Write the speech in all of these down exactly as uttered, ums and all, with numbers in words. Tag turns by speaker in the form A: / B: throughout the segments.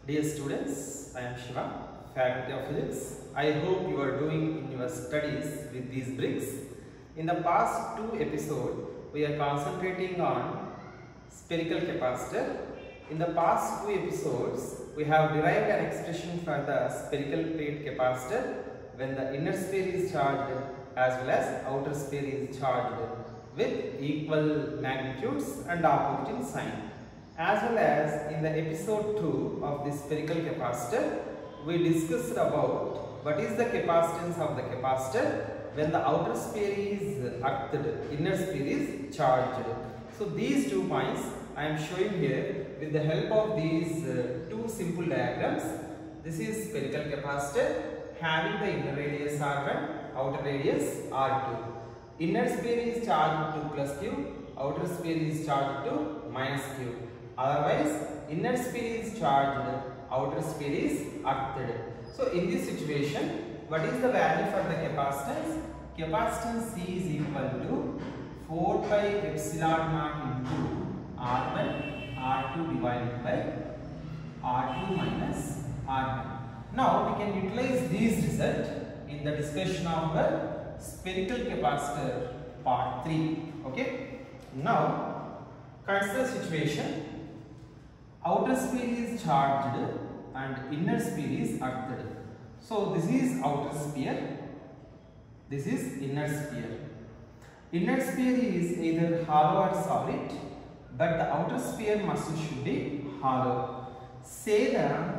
A: Dear students, I am Shiva, Faculty of Physics. I hope you are doing in your studies with these bricks. In the past two episodes, we are concentrating on spherical capacitor. In the past two episodes, we have derived an expression for the spherical plate capacitor when the inner sphere is charged as well as outer sphere is charged with equal magnitudes and opposite in sign. As well as in the episode two of the spherical capacitor, we discussed about what is the capacitance of the capacitor when the outer sphere is earthed, inner sphere is charged. So these two points I am showing here with the help of these uh, two simple diagrams. This is spherical capacitor having the inner radius R one, outer radius R two. Inner sphere is charged to plus Q, outer sphere is charged to minus Q. Otherwise, inner sphere is charged, outer sphere is earthed. So, in this situation, what is the value for the capacitance? Capacitance C is equal to four pi epsilon naught into R one, R two divided by R two minus R one. Now, we can utilize these results in the discussion of the spherical capacitor part three. Okay. Now, consider situation. Outer sphere is charged and inner sphere is earthed. So this is outer sphere, this is inner sphere. Inner sphere is either hollow or solid, but the outer sphere must should be hollow. Say the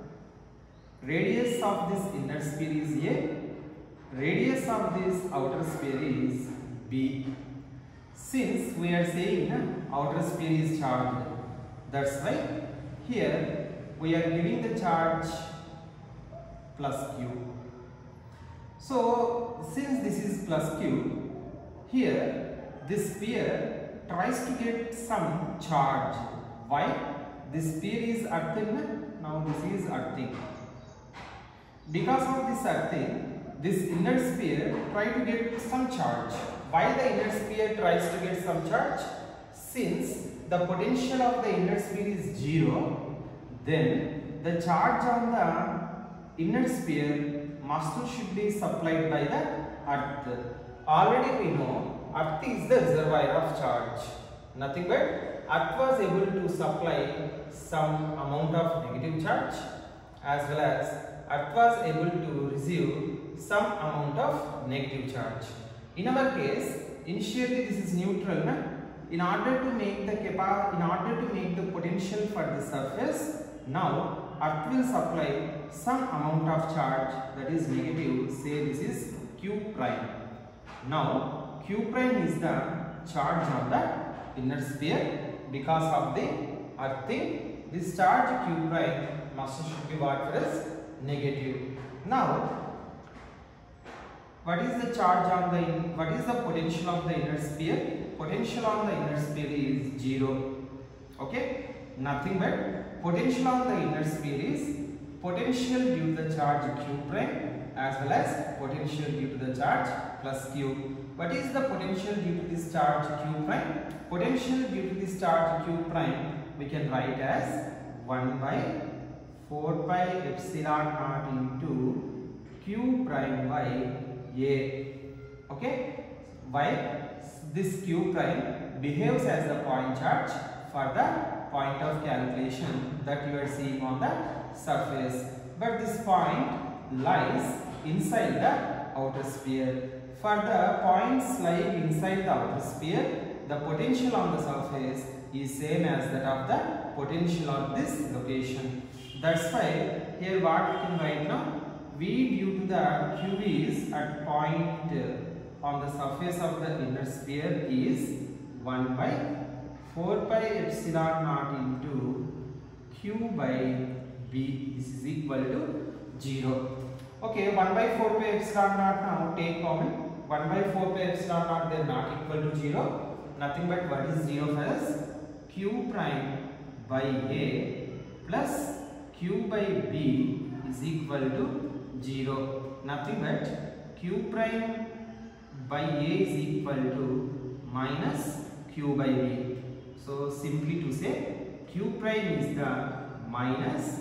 A: radius of this inner sphere is A, radius of this outer sphere is B. Since we are saying outer sphere is charged, that's why here we are giving the charge plus Q. So since this is plus Q, here this sphere tries to get some charge. Why? This sphere is earthing, now this is earthing. Because of this earthing, this inner sphere tries to get some charge. Why the inner sphere tries to get some charge? Since the potential of the inner sphere is zero, then the charge on the inner sphere must should be supplied by the earth. Already we know earth is the reservoir of charge. Nothing but earth was able to supply some amount of negative charge as well as earth was able to receive some amount of negative charge. In our case, initially this is neutral. Na? In order to make the capa in order to make the potential for the surface, now earth will supply some amount of charge that is negative. Say this is Q prime. Now Q prime is the charge on the inner sphere. Because of the earthing, this charge Q prime must should be what for us? Negative. Now what is the charge on the in, what is the potential of the inner sphere? Potential on the inner sphere is zero. Okay, nothing but potential on the inner sphere is potential due to the charge Q prime as well as potential due to the charge plus Q. What is the potential due to this charge Q prime? Potential due to this charge Q prime we can write as one by four pi epsilon naught into Q prime by A. Okay, why? This Q prime behaves as the point charge for the point of calculation that you are seeing on the surface, but this point lies inside the outer sphere. For the points lying inside the outer sphere, the potential on the surface is same as that of the potential on this location. That's why here what we can write now, V due to the Q is at point on the surface of the inner sphere is one by four pi epsilon naught into Q by B. This is equal to zero. Okay, one by four pi epsilon naught now take common. one by four pi epsilon naught, they are not equal to zero. Nothing but what is zero for us? Q prime by A plus Q by B is equal to zero. Nothing but Q prime by A is equal to minus Q by B. So simply to say Q prime is the minus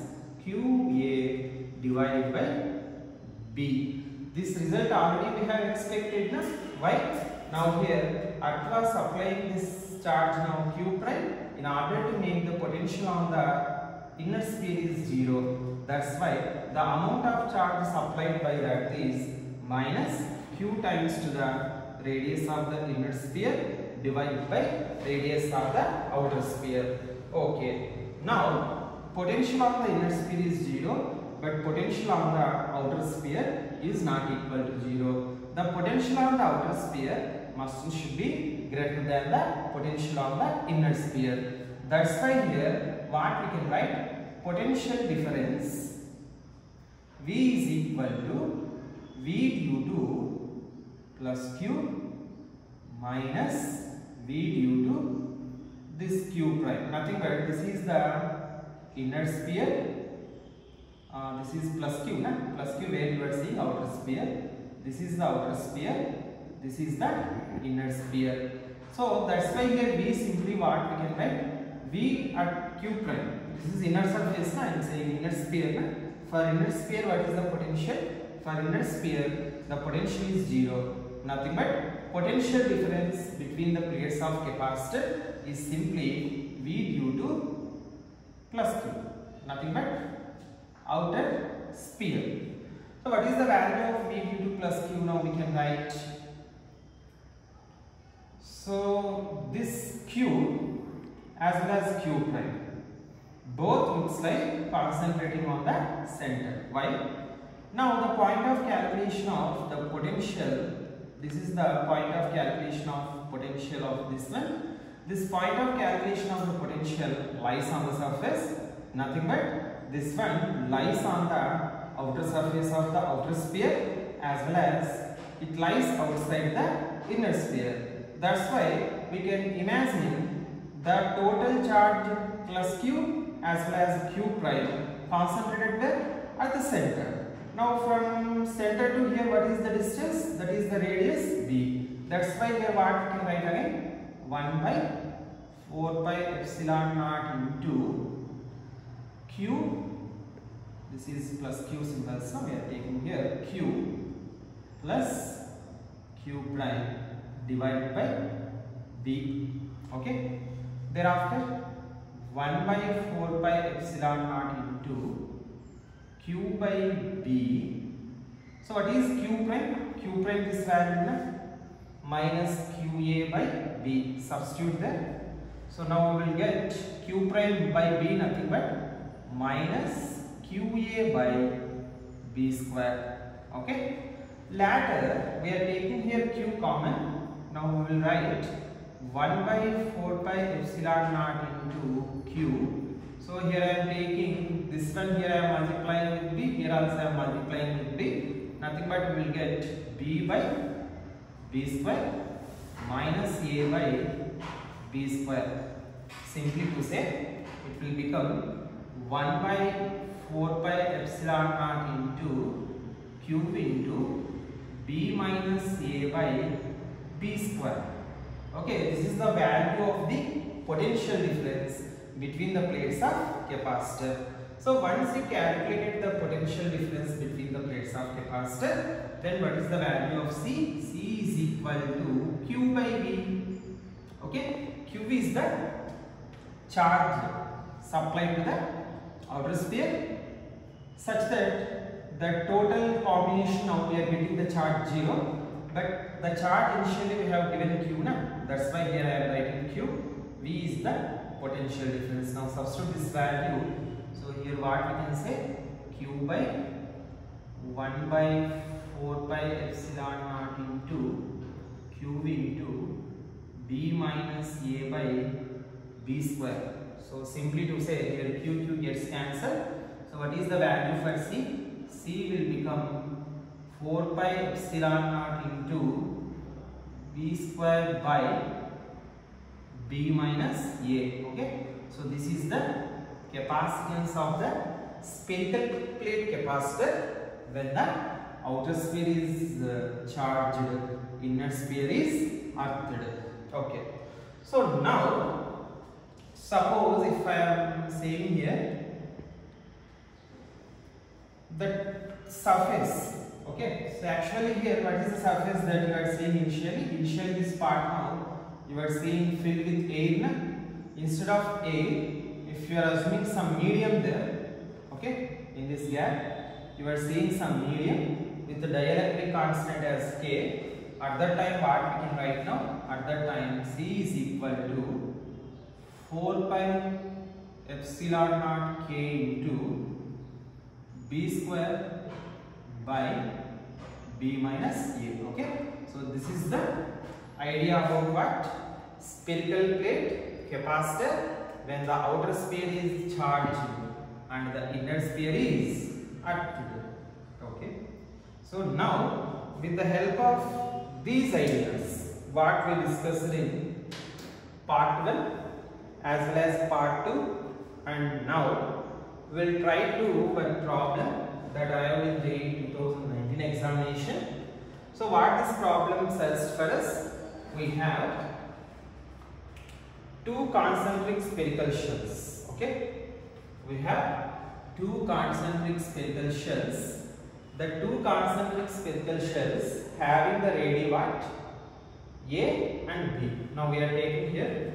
A: Q A divided by B. This result already we have expected, na? Why? Now here Earth was applying this charge now Q prime in order to make the potential on the inner sphere is zero. That's why the amount of charge supplied by the Earth is minus Q times to the radius of the inner sphere divided by radius of the outer sphere. Okay. Now potential on the inner sphere is zero, but potential on the outer sphere is not equal to zero. The potential on the outer sphere must should be greater than the potential on the inner sphere. That's why here what we can write, potential difference V is equal to V due to plus Q minus V due to this Q prime. Nothing but this is the inner sphere. Uh, this is plus Q, na? Plus Q where you are seeing outer sphere. This is the outer sphere. This is the inner sphere. So that's why here V simply what we can write, V at Q prime. This is inner surface, na? I am saying inner sphere, na? For inner sphere, what is the potential? For inner sphere, the potential is zero. Nothing but potential difference between the plates of capacitor is simply V due to plus Q. Nothing but outer sphere. So what is the value of V due to plus Q? Now we can write. So this Q as well as Q prime, both looks like concentrating on the center. Why? Now the point of calculation of the potential, this is the point of calculation of potential of this one. This point of calculation of the potential lies on the surface. Nothing but this one lies on the outer surface of the outer sphere, as well as it lies outside the inner sphere. That's why we can imagine the total charge plus Q as well as Q prime concentrated where? At the center. Now from center to here, what is the distance? That is the radius B. That's why here what we can write again? one by four pi epsilon naught into Q. This is plus Q symbol, so we are taking here Q plus Q prime divided by B. Okay. Thereafter one by four pi epsilon naught into Q by B. So what is Q prime? Q prime this value na? Minus Q A by B. Substitute there. So now we will get Q prime by B nothing but minus Q A by B square. Okay. Later we are taking here Q common. Now we will write one by four pi epsilon naught into Q. So here I am taking this one, here I am multiplying with B, here also I am multiplying with B. Nothing but we will get B by B square minus A by B square. Simply to say, it will become one by four pi epsilon naught into Q into B minus A by B square. Okay, this is the value of the potential difference between the plates of capacitor. So once you calculated the potential difference between the plates of capacitor, then what is the value of C? C is equal to Q by V. Okay, Q is the charge supplied to the outer sphere such that the total combination, now we are getting the charge zero, but the charge initially we have given Q na, that's why here I am writing Q. V is the potential difference. Now substitute this value. So here what we can say, Q by one by four pi epsilon naught into Q into B minus A by B square. So simply to say, here Q Q gets cancelled. So what is the value for C? C will become four pi epsilon naught into B square by B minus A. Okay. So this is the capacitance of the spherical plate capacitor when the outer sphere is uh, charged, inner sphere is earthed. Okay. So now suppose if I am saying here the surface. Okay, so actually here what is the surface that you are seeing initially? Initially this part now you are seeing filled with air. Na? Instead of air, if you are assuming some medium there, okay, in this gap you are seeing some medium with the dielectric constant as K. At that time what we can write now? At that time C is equal to four pi epsilon naught K into B square by B minus A. Okay, so this is the idea about what? Spherical plate capacitor when the outer sphere is charged and the inner sphere is earthed. Okay, so now with the help of these ideas, what we discussed in part one as well as part two, and now we will try to do one problem that I have in the two thousand nineteen examination. So what this problem says for us? We have two concentric spherical shells. Okay, we have two concentric spherical shells. The two concentric spherical shells having the radii what? A and B. Now we are taking here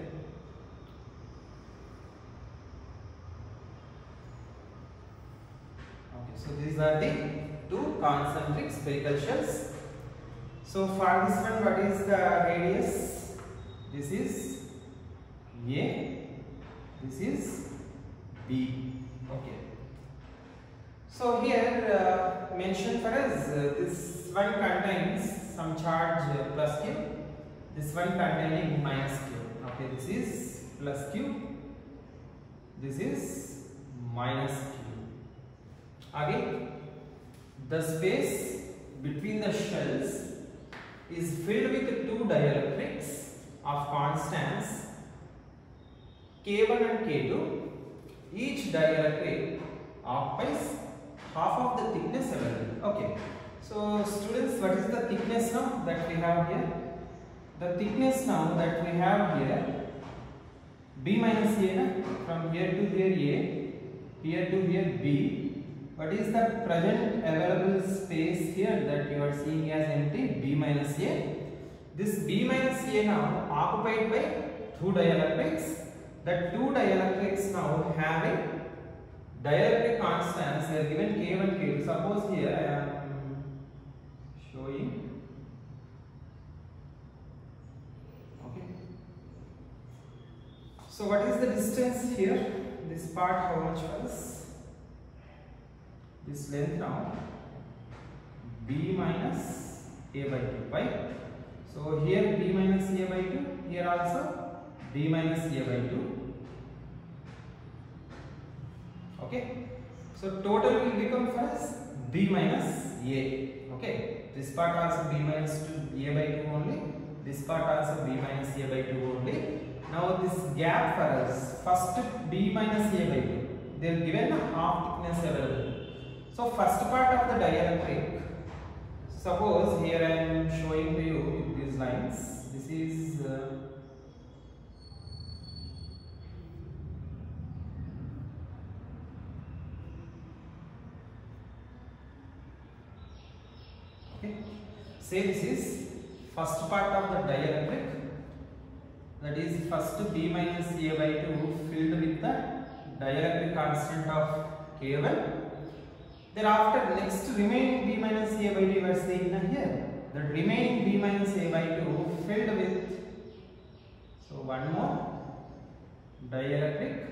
A: so these are the two concentric spherical shells. So for this one, what is the radius? This is A, this is B. Okay. So here uh, mentioned for us, uh, this one contains some charge uh, plus Q, this one containing minus Q. Okay, this is plus Q, this is minus Q. Again, the space between the shells is filled with two dielectrics of constants K one and K two. Each dielectric occupies half of the thickness available. Okay, so students, what is the thickness now that we have here? The thickness now that we have here, B minus A, na? From here to here A, here to here B. What is the present available space here that you are seeing as empty? B minus A. This B minus A now occupied by two dielectrics. The two dielectrics now having dielectric constants, they are given K one, K two. Suppose here I am showing. Okay. So what is the distance here? This part how much was? This length now B minus A by two. Why? So here B minus A by two, here also B minus A by two. Okay. So total will become for us B minus A. Okay. This part also B minus two A by two only. This part also B minus A by two only. Now this gap for us, first B minus A by two. They are given a half thickness available. So first part of the dielectric, suppose here I am showing to you these lines. This is uh, okay. Say this is first part of the dielectric, that is first B minus A by two filled with the dielectric constant of K one. Thereafter, next remaining B minus A by two you are seeing here. The remaining B minus A by two filled with, so one more dielectric.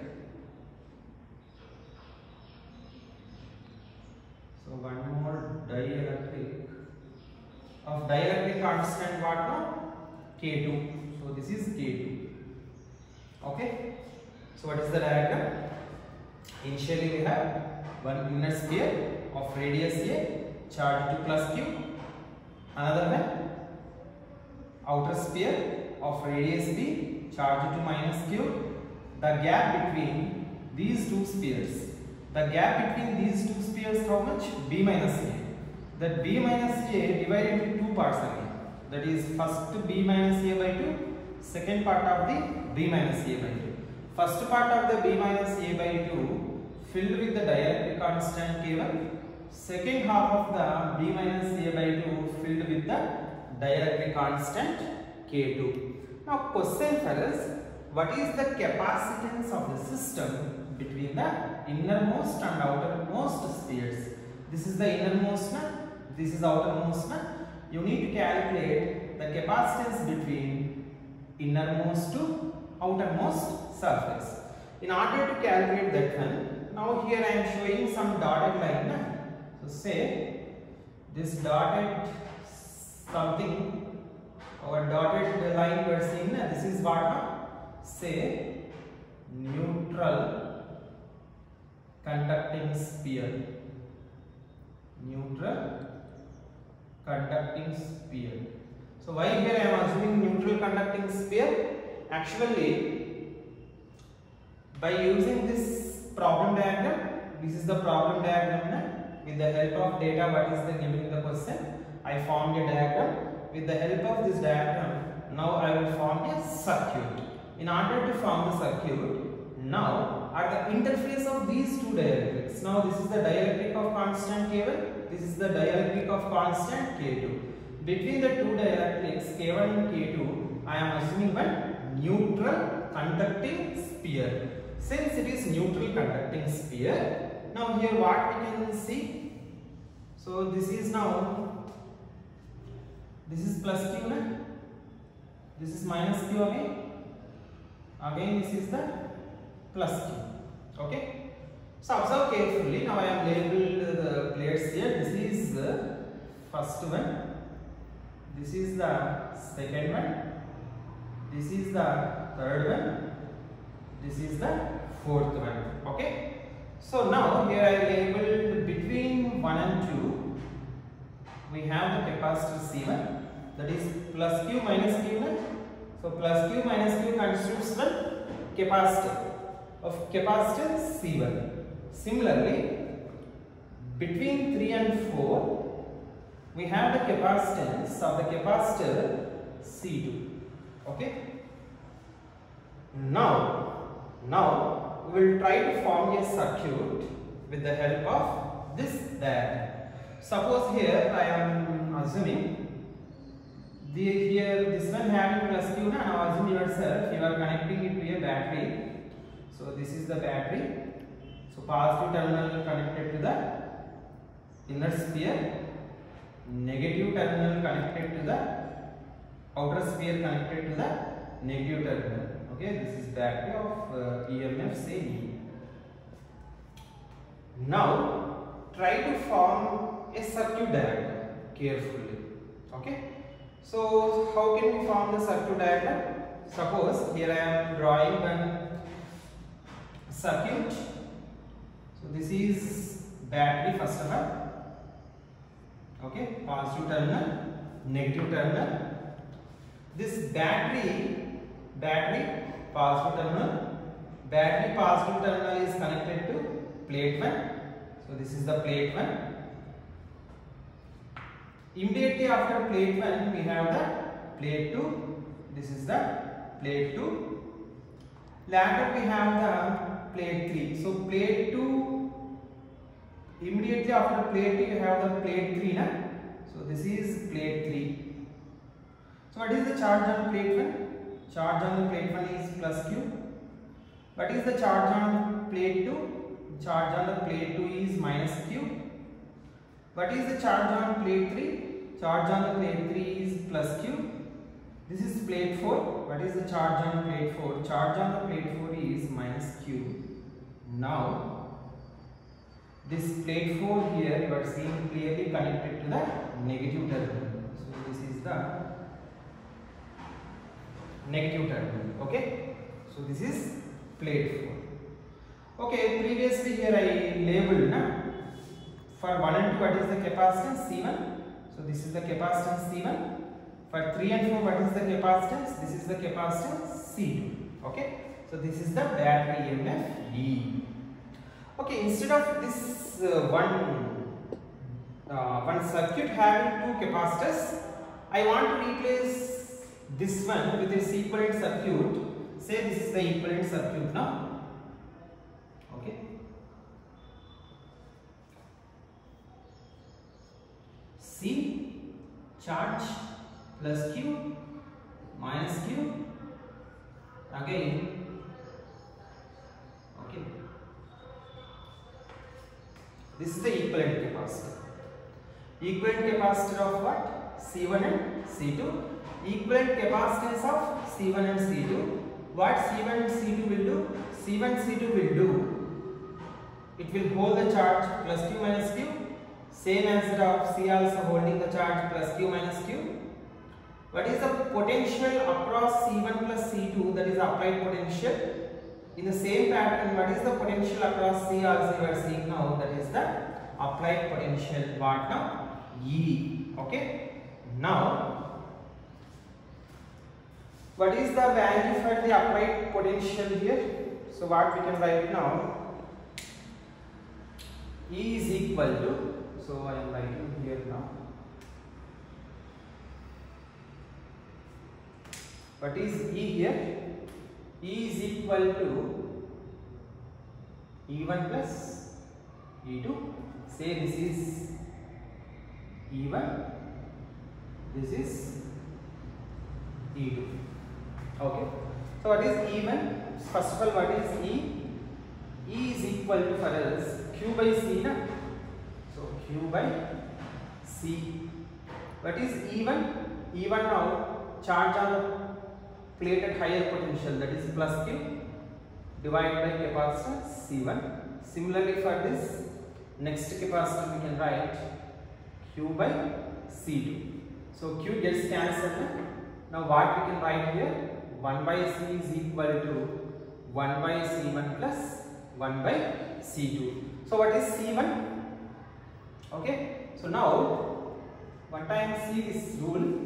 A: So one more dielectric of dielectric constant what now? K two. So this is K two. Okay. So what is the diagram? Initially we have one inner sphere of radius A charged to plus Q, another one outer sphere of radius B charged to minus Q. The gap between these two spheres, the gap between these two spheres how much? B minus A. That B minus A divided into two parts again. That is first B minus A by two, second part of the B minus A by two. First part of the B minus A by two filled with the dielectric constant K one, second half of the B minus A by two filled with the dielectric constant K two. Now question for us, what is the capacitance of the system between the innermost and outermost spheres? This is the innermost, this is outermost. You need to calculate the capacitance between innermost to outermost surface. In order to calculate that one, now here I am showing some dotted line. So say this dotted something or dotted line we are seeing, this is what? Say neutral conducting sphere. Neutral conducting sphere. So why here I am assuming neutral conducting sphere? Actually, by using this problem diagram, this is the problem diagram. With the help of data, what is the given in the question, I formed a diagram. With the help of this diagram, now I will form a circuit. In order to form the circuit, now at the interface of these two dielectrics, now this is the dielectric of constant K one, this is the dielectric of constant K two. Between the two dielectrics K one and K two, I am assuming one neutral conducting sphere. Since it is neutral conducting sphere, now here what we can see, so this is now, this is plus Q, na? This is minus Q again, again this is the plus Q, okay. So observe carefully, now I have labeled the plates here, this is the first one, this is the second one, this is the third one, this is the fourth one, okay. So now here I labeled between one and two, we have the capacitor C one, that is plus Q minus Q one. So plus Q minus Q constitutes the capacitor of capacitance C one. Similarly, between three and four, we have the capacitance of the capacitor C two. Okay. Now, now we will try to form a circuit with the help of this diagram. Suppose here I am assuming the here this one having plus Q, now assume yourself you are connecting it to a battery. So this is the battery. So positive terminal connected to the inner sphere, negative terminal connected to the outer sphere connected to the negative terminal. Okay, this is battery of uh, E M F say E. Now try to form a circuit diagram carefully. Okay, so how can we form the circuit diagram? Suppose here I am drawing one circuit. So this is battery first of all. Okay, positive terminal, negative terminal. This battery, battery positive terminal, battery positive terminal is connected to plate one. So this is the plate one. Immediately after plate one, we have the plate two. This is the plate two. Later we have the plate three. So plate two, immediately after plate two, you have the plate three. Na? So this is plate three. So what is the charge on plate one? Charge on the plate one is plus Q. What is the charge on plate two? Charge on the plate two is minus Q. What is the charge on plate three? Charge on the plate three is plus Q. This is plate four. What is the charge on plate four? Charge on the plate four is minus Q. Now, this plate four here you are seeing clearly connected to the negative terminal. So this is the negative terminal. Okay. So this is plate four. Okay. Previously here I labeled na, for one and two what is the capacitance C one. So this is the capacitance C one. For three and four, what is the capacitance? This is the capacitance C two. Okay. So this is the battery E M F E. Okay. Instead of this uh, one uh, one circuit having two capacitors, I want to replace this one with a equivalent circuit. Say this is the equivalent circuit now. Okay. C charge plus Q minus Q again. Okay, this is the equivalent capacitor. Equivalent capacitor of what? C one and C two. Equivalent capacitance of C one and C two. What C one and C two will do? C one C two will do, it will hold the charge plus Q minus Q, same as that of C also holding the charge plus Q minus Q. What is the potential across C one plus C two? That is applied potential. In the same pattern, what is the potential across C also you are seeing now? That is the applied potential. What now? E. Okay. Now, what is the value for the applied potential here? So what we can write now? E is equal to, so I am writing here now. What is E here? E is equal to E one plus E two. Say this is E one, this is E two. Okay. So what is E one? First of all, what is E? E is equal to, for us, Q by C na? So Q by C. What is E one? E one now, charge on the plate at higher potential, that is plus Q, divided by capacitance C one. Similarly for this next capacitor we can write Q by C two. So Q gets cancelled. Now what we can write here? one by C is equal to one by C one plus one by C two. So what is C one? Okay. So now one time see this rule.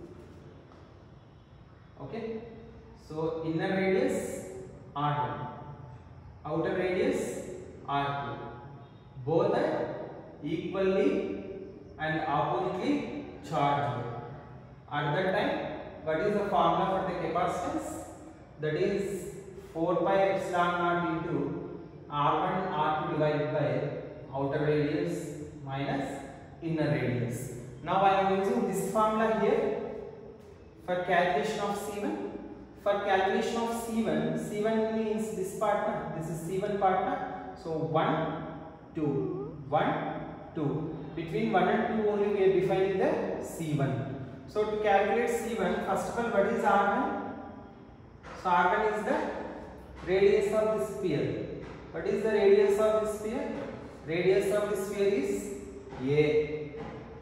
A: Okay. So inner radius R one, outer radius R two. Both are equally and oppositely charged. At that time, what is the formula for the capacitance? That is four pi epsilon naught into R one R two divided by outer radius minus inner radius. Now I am using this formula here for calculation of C one. For calculation of C one, C one means this part, this is C one part. So one, two, one, two. Between one and two only we are defining the C one. So to calculate C one, first of all, what is R one? So R one is the radius of the sphere. What is the radius of the sphere? Radius of the sphere is A.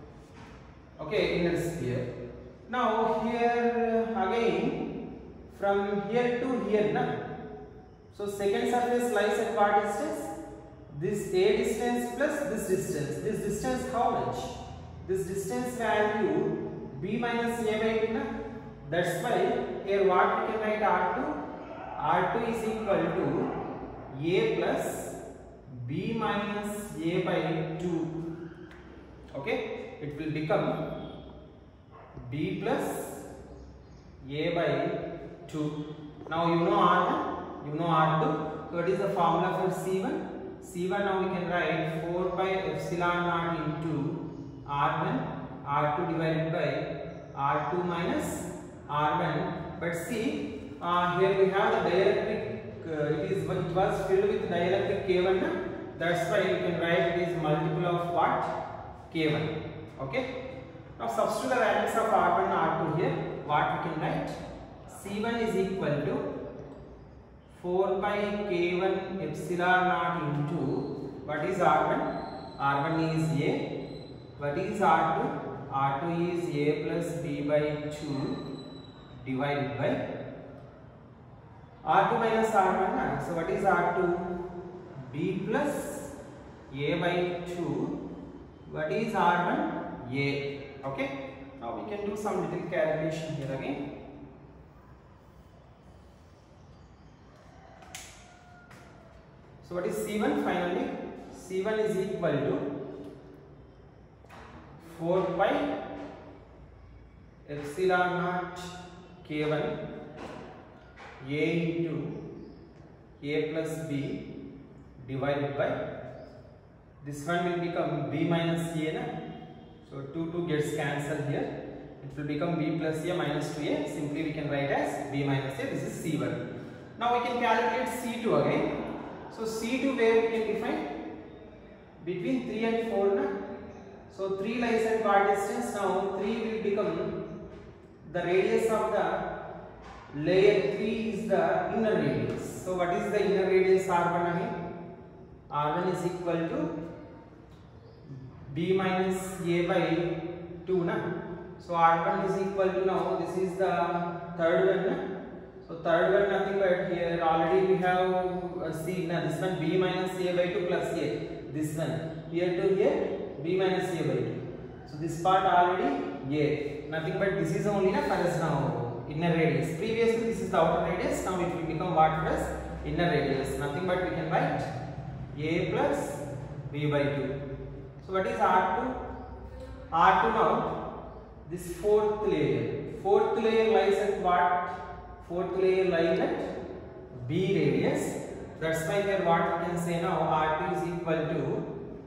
A: Okay, inner sphere. Now here again, from here to here, na? So second surface lies at what distance? This A distance plus this distance. This distance how much? This distance value B minus A by two, na? That's why here what we can write R two? R two is equal to A plus B minus A by two. Okay, it will become B plus A by two. Now you know R one, you know R two. So what is the formula for C one? C one now we can write four pi epsilon naught into R one R two divided by R two minus R one. But see, uh, here we have the dielectric, uh, it is it was filled with dielectric K one. Na? That's why we can write it is multiple of what? K one. Okay. Now substitute the values of R one and R two here. What we can write? C one is equal to four pi K one epsilon naught into, what is R one? R one is A. What is R two? R two is A plus B by two divided by R two minus R one. So what is R two? B plus A by two. What is R one? A. Okay. Now we can do some little calculation here again. So what is C one finally? C one is equal to four pi epsilon naught K one A into A plus B divided by, this one will become B minus A, na? So two two gets cancelled here. It will become b plus a minus two a. Simply we can write as b minus a. This is C one. Now we can calculate C two again. So C two where we can define? Between three and four. Na? So three lies at what distance? Now three will become the radius of the layer three is the inner radius. So what is the inner radius R one again? R one is equal to b minus a by two. Na? So R one is equal to, now this is the third one. Na? So third one nothing but here already we have uh, seen now this one b minus a by two plus a. This one here to here b minus a by two. So this part already a. Nothing but this is only na for us now inner radius. Previously this is the outer radius. Now it will become what for us? Inner radius. Nothing but we can write a plus b by two. So what is R two? R two now. This fourth layer. Fourth layer lies at what? Fourth layer lies at b radius. That's why here what we can say now R two is equal to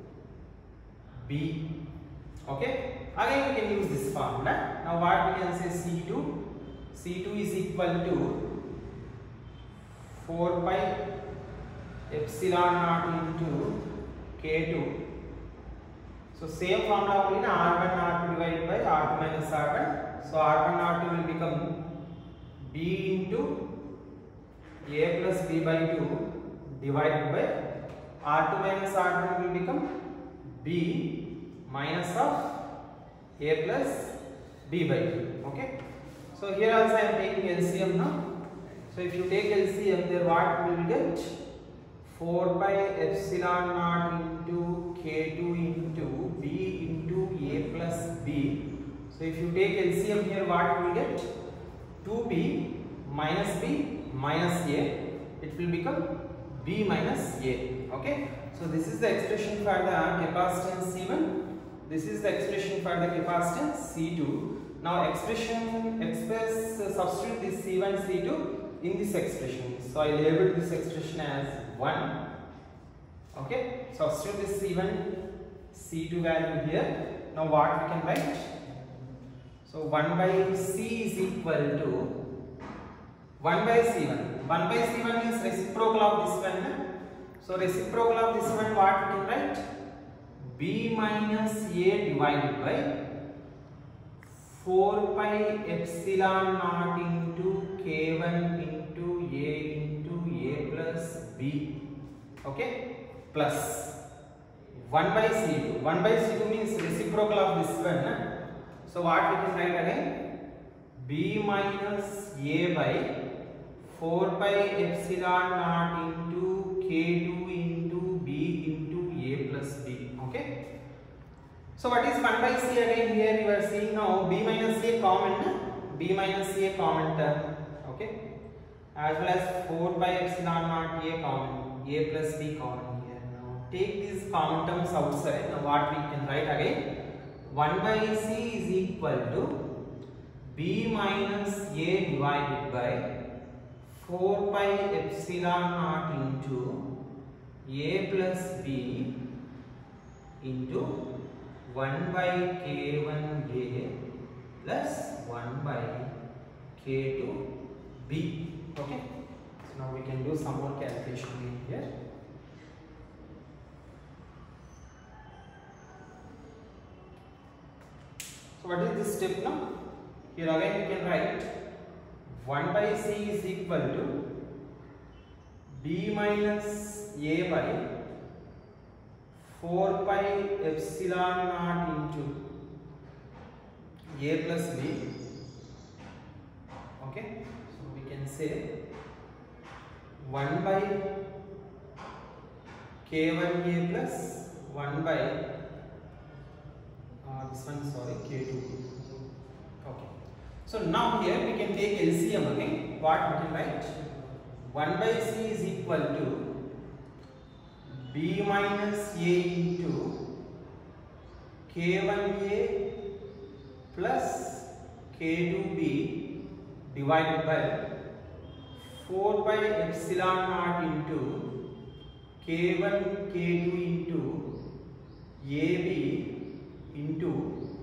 A: b. Okay. Again we can use this formula. Now what we can say C two. C two is equal to four pi epsilon naught into K two. So same formula only na R one R two divided by R two minus R one. So R one R two will become b into a plus b by two divided by R two minus R one will become b minus of a plus b by two. Okay. So here also I am taking L C M now. So if you take L C M, there what we will get? four pi epsilon naught into K two into b into a plus b. So if you take L C M here, what we will get? two b minus b minus a. It will become b minus a. Okay. So this is the expression for the capacitance C one. This is the expression for the capacitance C two. Now expression express uh, substitute this C one C two in this expression. So I labeled this expression as one. Okay. Substitute this C one C two value here. Now what we can write? So one by C is equal to one by C one. one by C one is reciprocal of this one. Na? So reciprocal of this one, what we can write? B minus A divided by four pi epsilon naught into K one into A into A plus B. Okay. Plus one by C two. one by C two means reciprocal of this one. Na? So what we can write again? B minus A by four pi epsilon naught into K two into B into A plus B. Okay. So what is one by C again? Here you are seeing now b minus A common. B minus A common term. Okay. As well as four pi epsilon naught A common. A plus B common here. Now take these common terms outside. Now what we can write again? one by C is equal to b minus A divided by four pi epsilon naught into A plus B into one by K one A plus one by K two B. Okay. So now we can do some more calculation in here. So what is this step now? Here again we can write one by C is equal to b minus A by four pi epsilon naught into A plus B. Okay. So we can say one by K one A plus one by Uh, this one, sorry, K two. Okay. So now here we can take L C M again. What we can write? one by C is equal to B minus A into K one A plus K two B divided by four pi epsilon naught into K one K two into A B into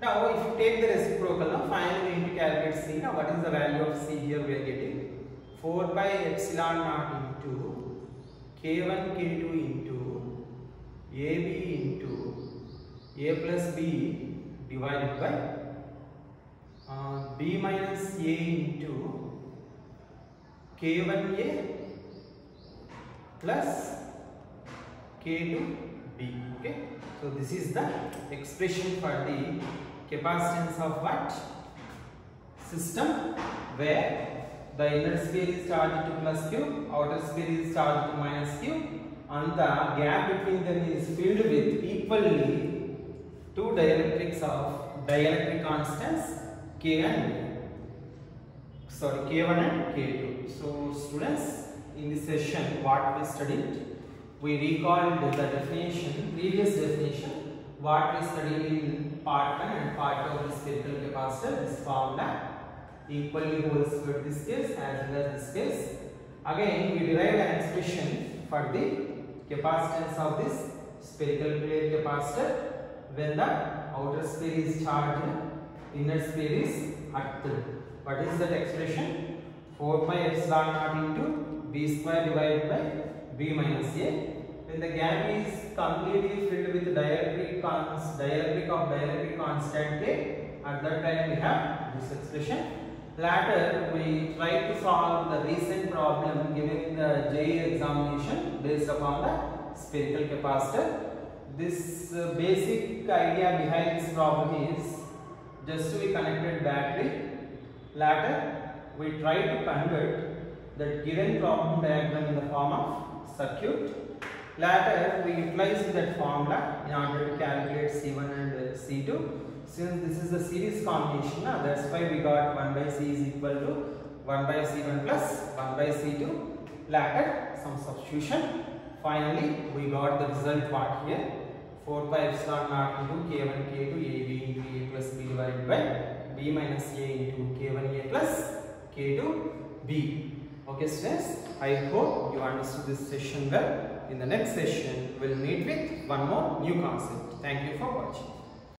A: Now if you take the reciprocal, now finally we need to calculate C. Now what is the value of C here? We are getting four pi epsilon naught into K one K two into A B into A plus B divided by uh, B minus A into K one A plus K two B. Okay, so this is the expression for the capacitance of what? System where the inner sphere is charged to plus Q, outer sphere is charged to minus Q, and the gap between them is filled with equally two dielectrics of dielectric constants K and sorry K one and K two. So students, in this session what we studied, we recalled the definition, previous definition, what we studied in part one and part two of the spherical capacitor, this formula equally holds for this case as well as this case. Again, we derived an expression for the capacitance of this spherical plate capacitor when the outer sphere is charged, inner sphere is earthed. What is that expression? four pi epsilon naught into B square divided by B minus A. When the gap is completely filled with dielectric cons dielectric of dielectric constant K, at that time we have this expression. Later we try to solve the recent problem given in the J E E examination based upon the spherical capacitor. This uh, basic idea behind this problem is just to be connected battery. Later we try to convert the given problem diagram in the form of circuit. Later we utilize that formula in order to calculate C one and C two. Since this is a series combination, uh, that's why we got one by C is equal to one by C one plus one by C two. Later some substitution. Finally we got the result what here, four pi epsilon naught into K one K two A B into A plus B divided by B minus A into K one A plus K two B. Okay students, I hope you understood this session well. In the next session, we'll meet with one more new concept. Thank you for watching.